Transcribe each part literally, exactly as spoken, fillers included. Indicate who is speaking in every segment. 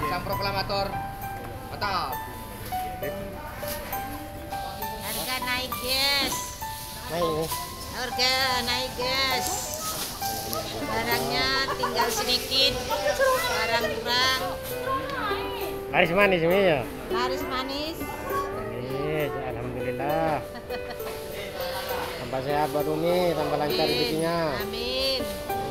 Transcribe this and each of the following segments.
Speaker 1: Sang Proklamator. Mantap.
Speaker 2: Harga naik guys.
Speaker 3: Naik.
Speaker 2: Harga naik guys. Barangnya tinggal sedikit. Barang kurang.
Speaker 3: Laris manis ini ya.
Speaker 2: Laris manis.
Speaker 3: Manis, alhamdulillah. Tambah sehat buat Umi, tambah lancar rezekinya.
Speaker 2: Amin.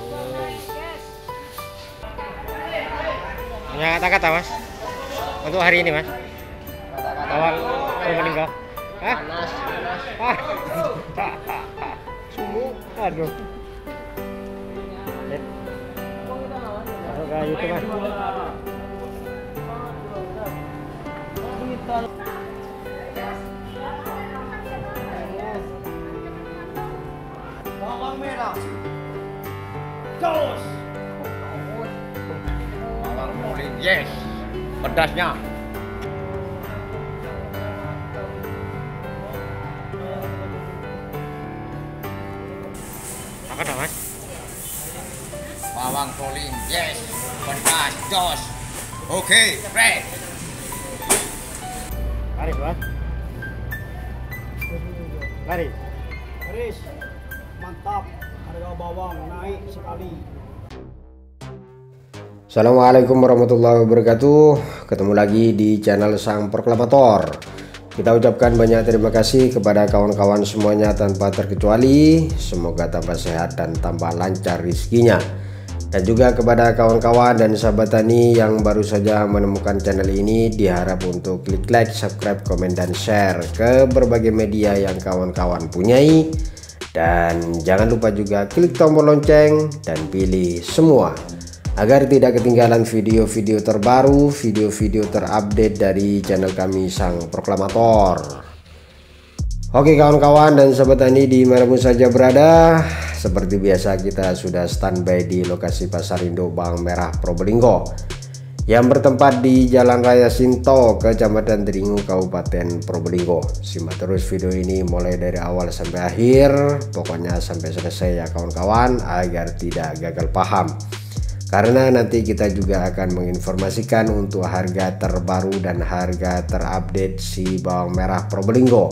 Speaker 3: Punya kata-kata mas untuk hari ini mas? Awal Probolinggo. Hah?
Speaker 1: Panas, panas.
Speaker 3: Ah. Sungguh, aduh. Lihat. Masuk ke YouTube mas.
Speaker 1: Bawang merah. Jos. Bawang muling, yes. Pedasnya.
Speaker 3: Apa dah mas?
Speaker 1: Bawang muling, yes. Pedas, jos. Oke, fresh.
Speaker 3: Laris mas. Laris.
Speaker 4: Laris, mantap, harga bawang naik sekali.
Speaker 5: Assalamualaikum warahmatullahi wabarakatuh. Ketemu lagi di channel Sang Proklamator. Kita ucapkan banyak terima kasih kepada kawan-kawan semuanya tanpa terkecuali. Semoga tambah sehat dan tambah lancar rezekinya. Dan juga kepada kawan-kawan dan sahabat tani yang baru saja menemukan channel ini, diharap untuk klik like, subscribe, komen, dan share ke berbagai media yang kawan-kawan punyai. Dan jangan lupa juga klik tombol lonceng dan pilih semua, agar tidak ketinggalan video-video terbaru, video-video terupdate dari channel kami Sang Proklamator. Oke kawan-kawan dan sahabat tani dimanapun saja berada, seperti biasa kita sudah standby di lokasi Pasar Induk Bawang Merah Probolinggo yang bertempat di Jalan Raya Sinto, Kecamatan Dringu, Kabupaten Probolinggo. Simak terus video ini mulai dari awal sampai akhir, pokoknya sampai selesai ya kawan-kawan, agar tidak gagal paham. Karena nanti kita juga akan menginformasikan untuk harga terbaru dan harga terupdate si bawang merah Probolinggo.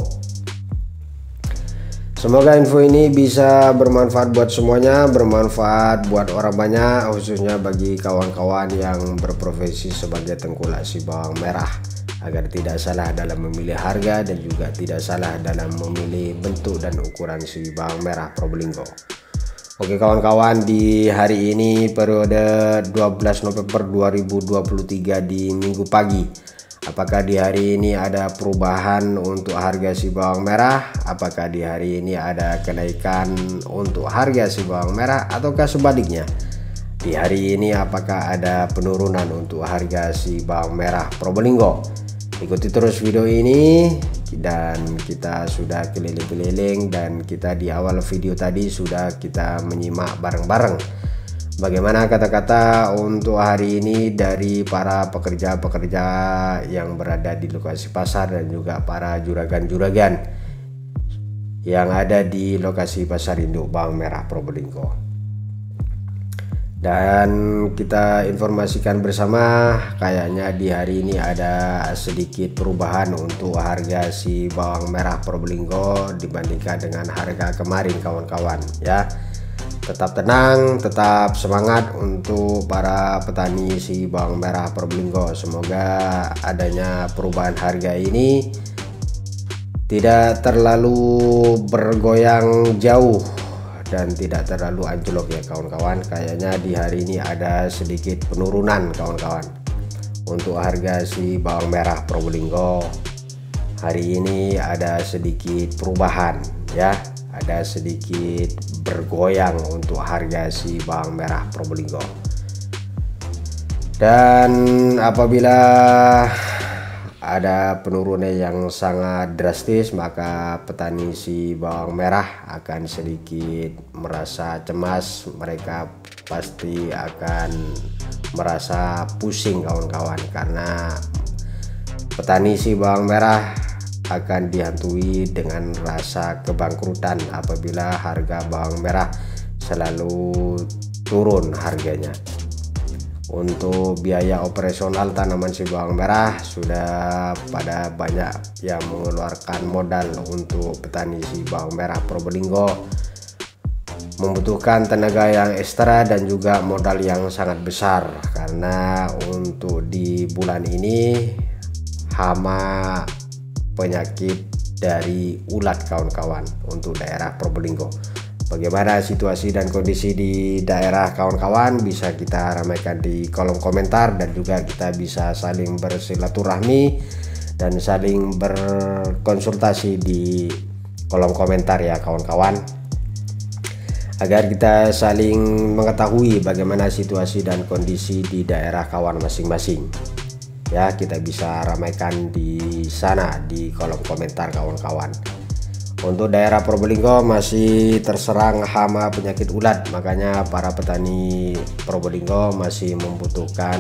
Speaker 5: Semoga info ini bisa bermanfaat buat semuanya, bermanfaat buat orang banyak, khususnya bagi kawan-kawan yang berprofesi sebagai tengkulak si bawang merah, agar tidak salah dalam memilih harga dan juga tidak salah dalam memilih bentuk dan ukuran si bawang merah Probolinggo. Oke kawan-kawan, di hari ini periode dua belas November dua ribu dua puluh tiga di Minggu pagi, apakah di hari ini ada perubahan untuk harga si bawang merah? Apakah di hari ini ada kenaikan untuk harga si bawang merah ataukah sebaliknya? Di hari ini apakah ada penurunan untuk harga si bawang merah Probolinggo? Ikuti terus video ini, dan kita sudah keliling-keliling dan kita di awal video tadi sudah kita menyimak bareng-bareng bagaimana kata-kata untuk hari ini dari para pekerja-pekerja yang berada di lokasi pasar dan juga para juragan-juragan yang ada di lokasi Pasar Induk Bawang Merah Probolinggo. Dan kita informasikan bersama, kayaknya di hari ini ada sedikit perubahan untuk harga si bawang merah Probolinggo dibandingkan dengan harga kemarin kawan-kawan ya. Tetap tenang, tetap semangat untuk para petani si bawang merah Probolinggo. Semoga adanya perubahan harga ini tidak terlalu bergoyang jauh dan tidak terlalu anjlok ya kawan-kawan. Kayaknya di hari ini ada sedikit penurunan kawan-kawan untuk harga si bawang merah Probolinggo. Hari ini ada sedikit perubahan ya, ada sedikit bergoyang untuk harga si bawang merah Probolinggo. Dan apabila ada penurunan yang sangat drastis, maka petani si bawang merah akan sedikit merasa cemas. Mereka pasti akan merasa pusing kawan-kawan, karena petani si bawang merah akan dihantui dengan rasa kebangkrutan apabila harga bawang merah selalu turun harganya. Untuk biaya operasional tanaman si bawang merah sudah pada banyak yang mengeluarkan modal. Untuk petani si bawang merah Probolinggo membutuhkan tenaga yang ekstra dan juga modal yang sangat besar, karena untuk di bulan ini hama penyakit dari ulat kawan-kawan untuk daerah Probolinggo. Bagaimana situasi dan kondisi di daerah kawan-kawan bisa kita ramaikan di kolom komentar, dan juga kita bisa saling bersilaturahmi dan saling berkonsultasi di kolom komentar ya kawan-kawan, agar kita saling mengetahui bagaimana situasi dan kondisi di daerah kawan masing-masing. Ya, kita bisa ramaikan di sana di kolom komentar kawan-kawan. Untuk daerah Probolinggo masih terserang hama penyakit ulat, makanya para petani Probolinggo masih membutuhkan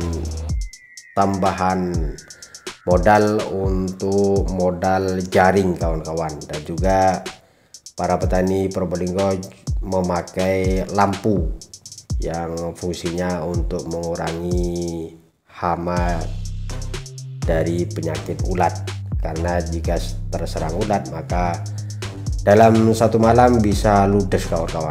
Speaker 5: tambahan modal untuk modal jaring kawan-kawan, dan juga para petani Probolinggo memakai lampu yang fungsinya untuk mengurangi hama dari penyakit ulat, karena jika terserang ulat maka dalam satu malam bisa ludes kawan-kawan,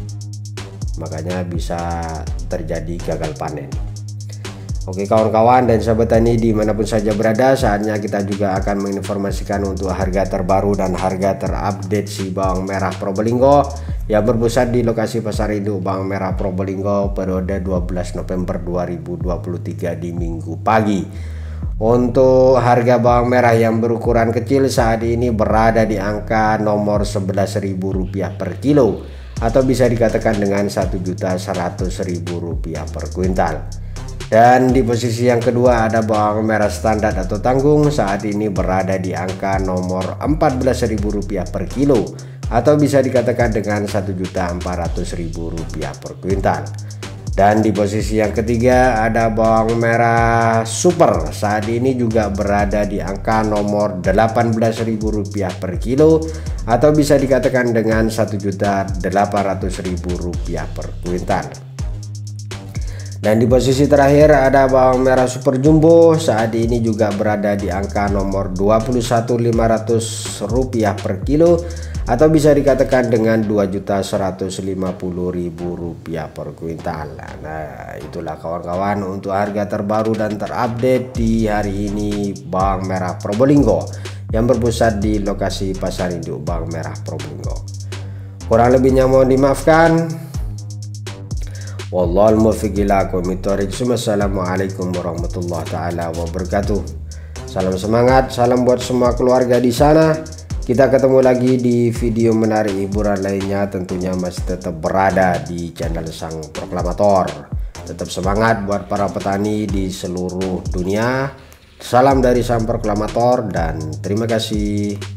Speaker 5: makanya bisa terjadi gagal panen. Oke kawan-kawan dan sahabat tani dimanapun saja berada, saatnya kita juga akan menginformasikan untuk harga terbaru dan harga terupdate si bawang merah Probolinggo yang berpusat di lokasi pasar induk bawang merah Probolinggo periode dua belas November dua ribu dua puluh tiga di Minggu pagi. Untuk harga bawang merah yang berukuran kecil saat ini berada di angka nomor sebelas ribu rupiah per kilo, atau bisa dikatakan dengan satu juta seratus ribu rupiah per kuintal. Dan di posisi yang kedua ada bawang merah standar atau tanggung, saat ini berada di angka nomor empat belas ribu rupiah per kilo, atau bisa dikatakan dengan satu juta empat ratus ribu rupiah per kuintal. Dan di posisi yang ketiga ada bawang merah super, saat ini juga berada di angka nomor delapan belas ribu rupiah per kilo, atau bisa dikatakan dengan satu juta delapan ratus ribu rupiah per kuintal. Dan di posisi terakhir ada bawang merah super jumbo, saat ini juga berada di angka nomor dua puluh satu ribu lima ratus rupiah per kilo, atau bisa dikatakan dengan dua juta seratus lima puluh ribu rupiah per kuintal. Nah, itulah kawan-kawan untuk harga terbaru dan terupdate di hari ini bawang merah Probolinggo yang berpusat di lokasi pasar induk bawang merah Probolinggo. Kurang lebihnya mohon dimaafkan. Wallahul muwaffiq ila aqwamit thoriq. Assalamualaikum warahmatullahi taala wabarakatuh. Salam semangat, salam buat semua keluarga di sana. Kita ketemu lagi di video menarik hiburan lainnya, tentunya masih tetap berada di channel Sang Proklamator. Tetap semangat buat para petani di seluruh dunia. Salam dari Sang Proklamator dan terima kasih.